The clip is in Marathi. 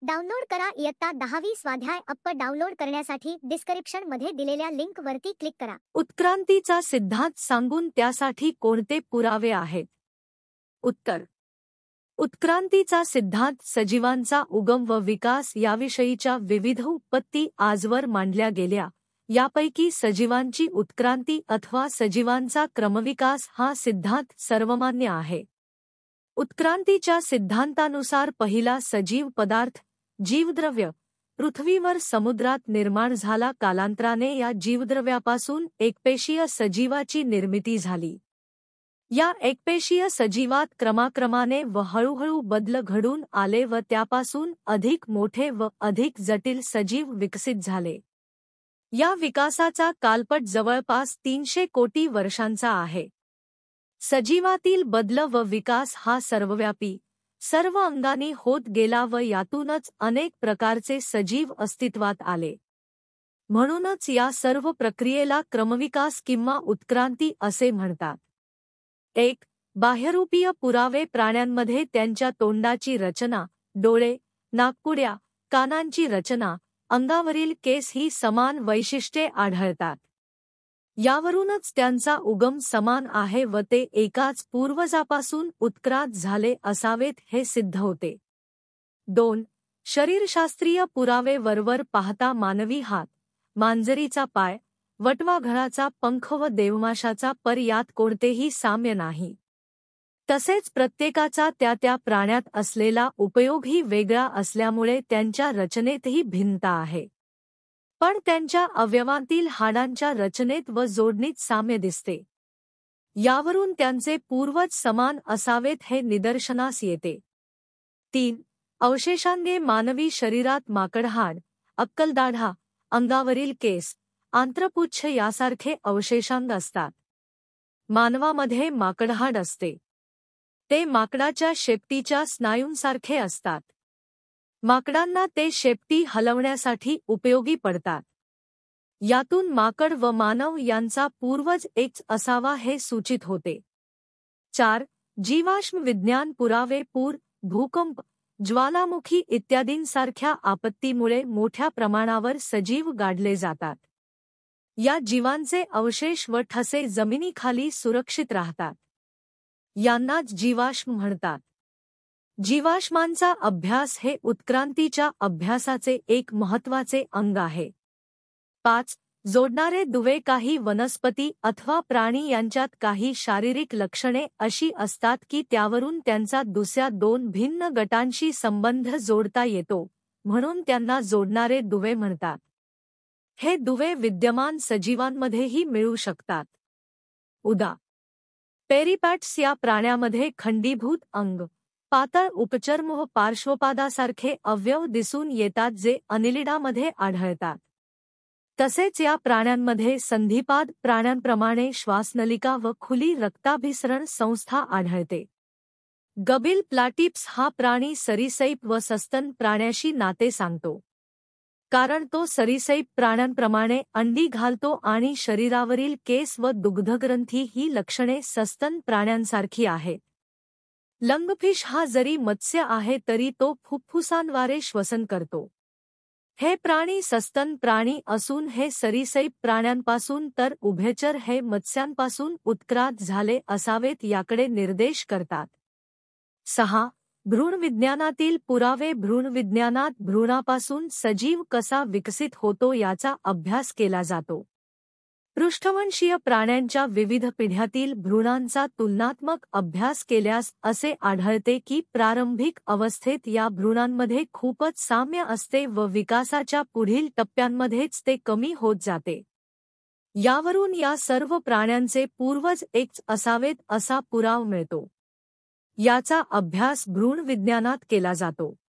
डाउनलोड करा इयत्ता 10वी स्वाध्याय अप्प डाउनलोड करण्यासाठी डिस्क्रिप्शन मध्ये दिलेल्या लिंक वरती क्लिक करा। उत्क्रांतीचा सिद्धांत सांगून त्यासाठी कोणते पुरावे आहेत? उत्तर: उत्क्रांतीचा सिद्धांत सजीवांचा उगम व विकास याविषयीच्या विविध उत्पत्ती आजवर मांडल्या गेल्या, यापैकी सजीवांची उत्क्रांती अथवा सजीवांचा क्रमविकास हा सिद्धांत सर्वमान्य आहे। उत्क्रांतीच्या सिद्धांतानुसार पहिला सजीव पदार्थ, जीवद्रव्य, पृथ्वीवर समुद्रात निर्माण झाला। कालांतराने या जीवद्रव्यापासून एकपेशीय सजीवाची निर्मिती झाली। या एकपेशीय सजीवात क्रमाक्रमाने व हळूहळू बदल घडून आले व त्यापासून अधिक मोठे व अधिक जटिल सजीव विकसित झाले। या विकासाचा कालपट जवळपास 300 कोटी वर्षांचा आहे। सजीवातील बदल व विकास हा सर्वव्यापी, सर्व अंगांनी होत गेला व यातूनच अनेक प्रकारचे सजीव अस्तित्वात आले। म्हणूनच या सर्व प्रक्रियेला क्रमविकास किंवा उत्क्रांती असे म्हणतात। 1. बाह्यरूपीय पुरावे. प्राण्यांमध्ये त्यांच्या तोंडाची रचना, डोळे, नाकपुड्या, कानांची रचना, अंगावरील केस ही समान वैशिष्ट्ये आढळतात। यावरूनच त्यांचा उगम समान आहे व ते एकाच पूर्वजापासून उत्क्रांत झाले असावेत हे सिद्ध होते। 2. शरीरशास्त्रीय पुरावे. वरवर पाहता मानवी हात, मांजरीचा पाय, वटवाघळाचा पंख व देवमाशाचा पर यात कोणतेही साम्य नाही। तसेच प्रत्येकाचा त्या त्या प्राण्यात असलेला उपयोगही वेगळा असल्यामुळे त्यांच्या रचनेतही भिन्नता आहे। पण त्यांच्या अवयवांतील हाडांच्या रचनेत व जोडणीत साम्य दिसते। यावरून त्यांचे पूर्वज समान असावेत हे निदर्शनास येते। 3. अवशेषांगे. मानवी शरीरात माकडहाड, अक्कलदाढा, अंगावरील केस, आंत्रपुच्छ यासारखे अवशेषांग असतात। मानवामध्ये माकडहाड असते। ते माकडाच्या शेपटीच्या स्नायूंसारखे असतात। माकडांना ते शेपटी हलवण्यासाठी उपयोगी पडतात। यातून माकड व मानव यांचा पूर्वज एकच असावा हे सूचित होते। 4. जीवाश्म विज्ञान पुरावे. पूर, भूकंप, ज्वालामुखी इत्यादींसारख्या आपत्तीमुळे मोठ्या प्रमाणावर सजीव गाडले जातात। या जीवांचे अवशेष व ठसे जमिनीखाली सुरक्षित राहतात। यांनाच जीवाश्म म्हणतात। जीवाश्मांचा अभ्यास हे उत्क्रांतीच्या अभ्यासाचे एक महत्त्वाचे अंग आहे। 5. जोडणारे दुवे. काही वनस्पती अथवा प्राणी यांच्यात काही शारीरिक लक्षणे अशी असतात की त्यावरून त्यांचा दुसऱ्या 2 भिन्न गटांशी संबंध जोडता येतो, म्हणून त्यांना जोडणारे दुवे म्हणतात। हे दुवे विद्यमान सजीवांमध्येही मिळू शकतात। उदा. पेरिपॅट्स या प्राण्यामध्ये खंडीभूत अंग, पातळ उपचर्म व पार्श्वपादासारखे अवयव दिसून येतात जे अनिलिडामध्ये आढळतात। तसेच या प्राण्यांमध्ये संधिपाद प्राण्यांप्रमाणे श्वासनलिका व खुली रक्ताभिसरण संस्था आढळते। गबिल प्लॅटिप्स हा प्राणी सरीसैप व सस्तन प्राण्याशी नाते सांगतो, कारण तो सरीसैप प्राण्यांप्रमाणे अंडी घालतो आणि शरीरावरील केस व दुग्धग्रंथी ही लक्षणे सस्तन प्राण्यांसारखी आहेत। लंगफिश हा जरी मत्स्य आहे तरी तो फुफ्फुसांद्वारे श्वसन करतो। हे प्राणी सस्तन प्राणी असून हे सरीसैप प्राण्यांपासून तर उभयचर हे मत्स्यांपासून उत्क्रांत झाले असावेत याकडे निर्देश करतात। 6. भ्रूणविज्ञानातील पुरावे. भ्रूणविज्ञानात भ्रूणापासून सजीव कसा विकसित होतो याचा अभ्यास केला जातो। पृष्ठवंशीय प्राण्यांच्या विविध पिढ्यातील भ्रूणांचा तुलनात्मक अभ्यास केल्यास असे आढळते की प्रारंभिक अवस्थेत या भ्रूणांमध्ये खूपच साम्य असते व विकासाच्या पुढील टप्प्यांमध्येच ते कमी होत जाते। यावरून या सर्व प्राण्यांचे पूर्वज एकच असावेत असा पुरावा मिळतो। याचा अभ्यास भ्रूणविज्ञानात केला जातो।